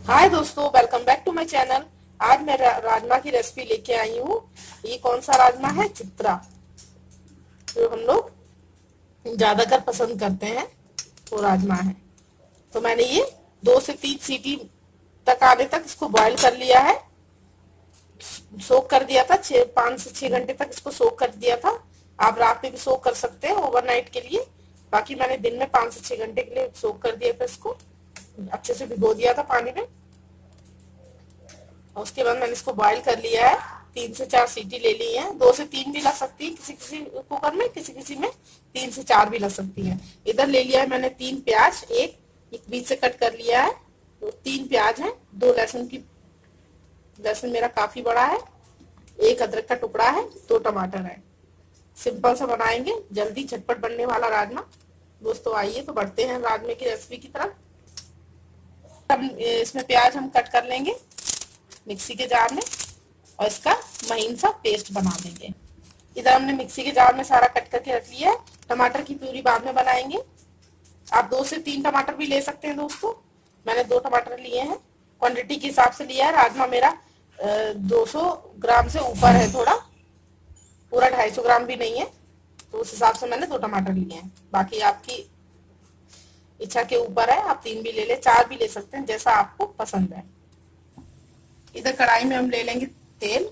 हाय दोस्तों, welcome back to my channel. आज मैं राजमा की रेसिपी लेके आई हूँ। ये कौन सा राजमा है? चित्रा, जो हम लोग ज्यादातर पसंद करते हैं वो राजमा है। तो मैंने ये 2 से 3 सीटी तक आने तक इसको बॉईल कर लिया है। सोक कर दिया था, 5 से 6 घंटे तक इसको सोक कर दिया था। आप रात में भी सोक कर सकते हैं ओवरनाइट के लिए। बाकी मैंने दिन में 5 से 6 घंटे के लिए सोक कर दिया था। इसको अच्छे से भिगो दिया था पानी में। और उसके बाद मैंने इसको बॉईल कर लिया है। 3 से 4 सीटी ले ली है। 2 से 3 भी लग सकती है किसी किसी कुकर में, किसी किसी में 3 से 4 भी लग सकती है। इधर ले लिया है मैंने 3 प्याज, एक बीच से कट कर लिया है। तो 3 प्याज है, 2 लहसुन मेरा काफी बड़ा है, 1 अदरक का टुकड़ा है, 2 टमाटर है। सिंपल सा बनाएंगे, जल्दी झटपट बनने वाला राजमा। दोस्तों आइए तो बढ़ते हैं राजमे की रेसिपी की तरफ। इसमें प्याज हम कट कर लेंगे मिक्सी के जार में और इसका महीन सा पेस्ट बना देंगे। इधर हमने मिक्सी के जार में सारा कट करके रख लिया है। टमाटर की प्यूरी बाद में बनाएंगे। आप 2 से 3 टमाटर भी ले सकते हैं दोस्तों। मैंने 2 टमाटर लिए हैं, क्वांटिटी के हिसाब से लिया है। राजमा मेरा 200 ग्राम से ऊपर है, थोड़ा पूरा 250 ग्राम भी नहीं है, तो उस हिसाब से मैंने 2 टमाटर लिए हैं। बाकी आपकी इच्छा के ऊपर है, आप 3 भी ले ले, 4 भी ले सकते हैं, जैसा आपको पसंद है। इधर कढ़ाई में हम ले लेंगे तेल,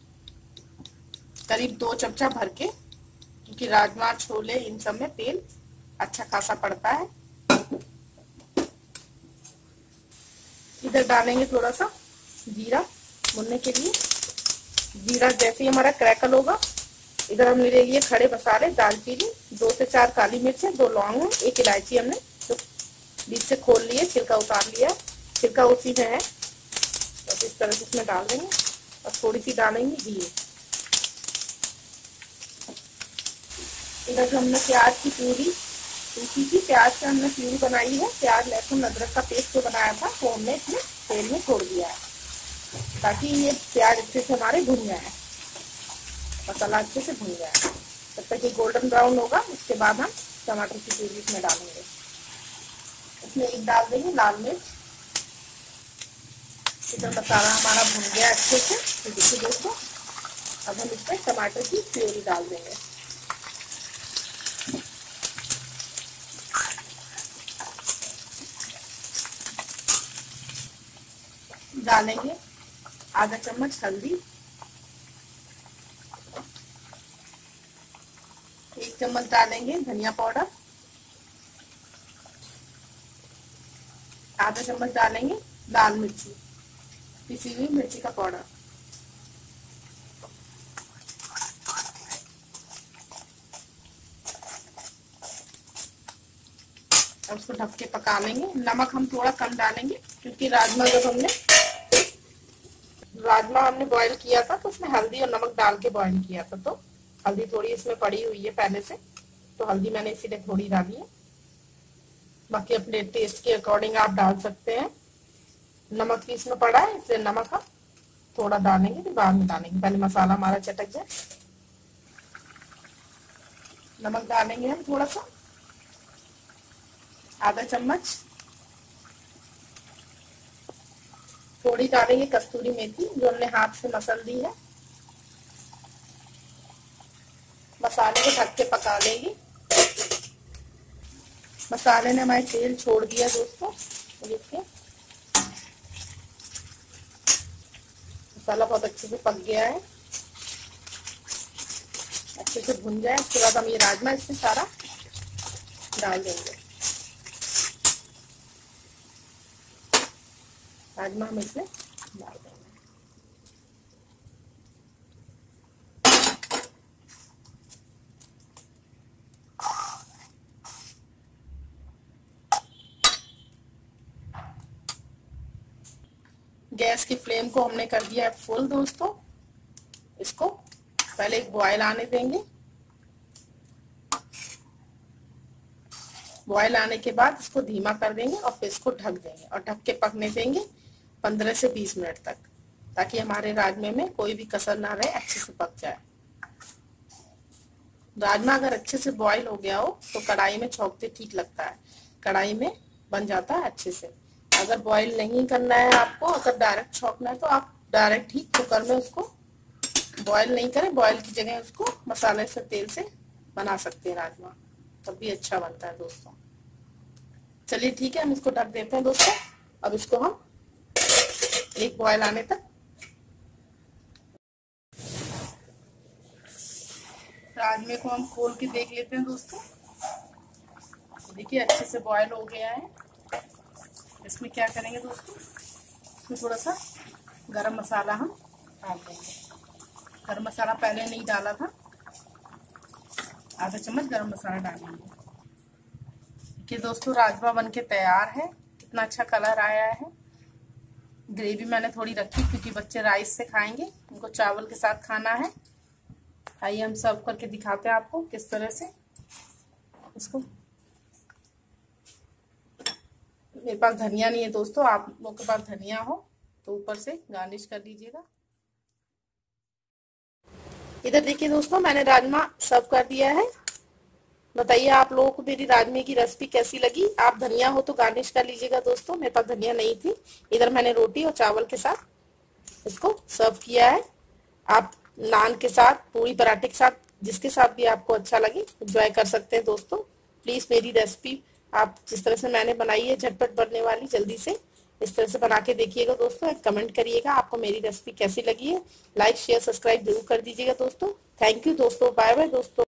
करीब 2 चमचा भर के, क्योंकि राजमा छोले इन सब में तेल अच्छा खासा पड़ता है। इधर डालेंगे थोड़ा सा जीरा भुनने के लिए। जीरा जैसे ही हमारा क्रैकल होगा, इधर हमने ले लिए खड़े मसाले, दालचीनी, 2 से 4 काली मिर्चें, 2 लौंग है, 1 इलायची हमने तो बीच से खोल लिए, छिलका उतार लिया। छिलका उसी में है, तो इस तरह से इसमें डाल देंगे और थोड़ी सी डालेंगे घी। इधर जो हमने प्याज की प्यूरी सूखी थी, प्याज का हमने प्यूरी बनाई है। प्याज लहसुन अदरक का पेस्ट जो बनाया था वो हमने इसमें तेल में छोड़ दिया है, ताकि ये प्याज अच्छे से हमारे भुन जाए, मसाला अच्छे से भुन जाए। तब तक ये गोल्डन ब्राउन होगा, उसके बाद हम टमाटर की प्यूरी इसमें डालेंगे। इसमें एक डाल देंगे लाल मिर्च। इधर मसाला हमारा भुन गया अच्छे से, तो देखिए दोस्तों, अब हम इसमें टमाटर की प्यूरी डाल देंगे। डालेंगे आधा चम्मच हल्दी, 1 चम्मच डालेंगे धनिया पाउडर, आधा चम्मच डालेंगे लाल मिर्ची, पिसी हुई मिर्ची का पाउडर। और उसको ढक के पका लेंगे। नमक हम थोड़ा कम डालेंगे, क्योंकि राजमा हमने बॉईल किया था तो उसमें हल्दी और नमक डाल के बॉईल किया था, तो हल्दी थोड़ी इसमें पड़ी हुई है पहले से, तो हल्दी मैंने इसीलिए थोड़ी डाली है। बाकी अपने टेस्ट के अकॉर्डिंग आप डाल सकते हैं। नमक भी इसमें पड़ा है, इसलिए नमक हम थोड़ा डालेंगे, तो बाद में डालेंगे, पहले मसाला हमारा चटक जाए। नमक डालेंगे हम थोड़ा सा, आधा चम्मच। थोड़ी डालेंगे कस्तूरी मेथी, जो हमने हाथ से मसल दी है। मसाले को ढक के पका लेंगे। मसाले ने हमारे तेल छोड़ दिया दोस्तों, देखिए मसाला बहुत अच्छे से पक गया है, अच्छे से भुन जाए। उसके बाद हम ये राजमा इसमें सारा डाल देंगे। राजमा हम इसमें डाल देंगे। गैस की फ्लेम को हमने कर दिया है फुल दोस्तों। इसको पहले एक बॉयल आने देंगे। बॉयल आने के बाद इसको धीमा कर देंगे और फिर इसको ढक देंगे और ढक के पकने देंगे 15 से 20 मिनट तक, ताकि हमारे राजमे में कोई भी कसर ना रहे, अच्छे से पक जाए। राजमा अगर अच्छे से बॉईल हो गया हो तो कढ़ाई में छौंकते ठीक लगता है, कढ़ाई में बन जाता है अच्छे से। अगर बॉईल नहीं करना है आपको, अगर डायरेक्ट छौंकना है तो आप डायरेक्ट ही कुकर में उसको बॉईल नहीं करें, बॉईल की जगह उसको मसाले से तेल से बना सकते हैं राजमा, तब भी अच्छा बनता है दोस्तों। चलिए ठीक है, हम इसको ढक देते हैं दोस्तों। अब इसको हम एक बॉईल आने तक, राजमे को हम खोल के देख लेते हैं दोस्तों। देखिए अच्छे से बॉईल हो गया है। इसमें क्या करेंगे दोस्तों, इसमें थोड़ा सा गरम मसाला हम डाल देंगे। गरम मसाला पहले नहीं डाला था, आधा चम्मच गरम मसाला डालेंगे। देखिए दोस्तों राजमा बनके तैयार है, कितना अच्छा कलर आया है। ग्रेवी मैंने थोड़ी रखी क्योंकि बच्चे राइस से खाएंगे, उनको चावल के साथ खाना है। आइए हम सर्व करके दिखाते हैं आपको किस तरह से इसको। मेरे पास धनिया नहीं है दोस्तों, आप लोगों के पास धनिया हो तो ऊपर से गार्निश कर दीजिएगा। इधर देखिए दोस्तों मैंने राजमा सर्व कर दिया है। बताइए आप लोगों को मेरी राजमे की रेसिपी कैसी लगी। आप धनिया हो तो गार्निश कर लीजिएगा दोस्तों, मेरे पास धनिया नहीं थी। इधर मैंने रोटी और चावल के साथ इसको सर्व किया है। आप नान के साथ, पूरी पराठे के साथ, जिसके साथ भी आपको अच्छा लगे एंजॉय कर सकते हैं दोस्तों। प्लीज मेरी रेसिपी आप जिस तरह से मैंने बनाई है, झटपट बनने वाली, जल्दी से इस तरह से बना के देखिएगा दोस्तों। कमेंट करिएगा आपको मेरी रेसिपी कैसी लगी है। लाइक शेयर सब्सक्राइब जरूर कर दीजिएगा दोस्तों। थैंक यू दोस्तों, बाय बाय दोस्तों।